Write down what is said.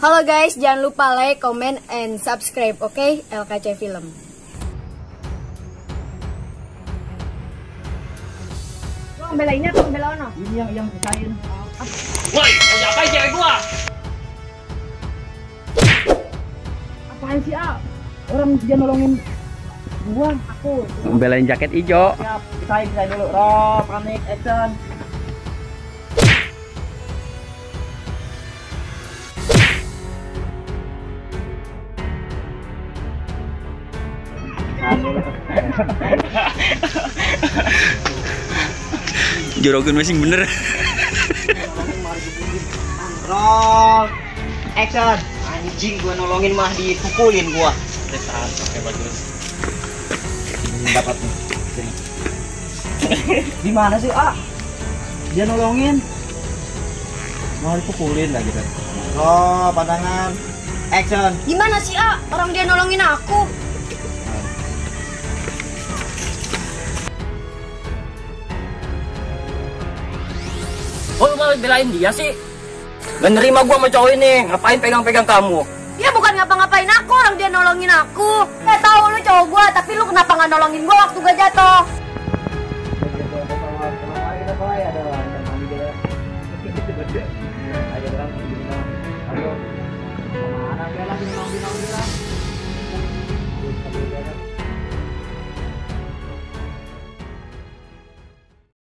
Halo guys, jangan lupa like, comment, and subscribe, oke? LKC Film. Lo ngebela ini atau ngebela ono? Ini yang pisahin. Woi, mau diapain cewek gua? Apaan sih, A? Orang dia nolongin gua, aku. Belain jaket hijau. Siap, pisahin dulu. Roll, panik, action. Jorokin masing bener. Roll, action. Anjing, gua nolongin mah dipukulin gua. Tahan, oke bagus. Dapat nih. Sini. Di mana sih, A? Dia nolongin. Mau dipukulin lagi kan. Oh, pandangan. Action. Gimana sih, A? Orang dia nolongin aku. Oh, lu malah belain dia sih? Gak nerima gua sama cowok ini, ngapain pegang-pegang kamu? Ya bukan ngapa-ngapain aku, orang dia nolongin aku. Tahu lu cowok gua, tapi lu kenapa nggak nolongin gua waktu gua jatuh?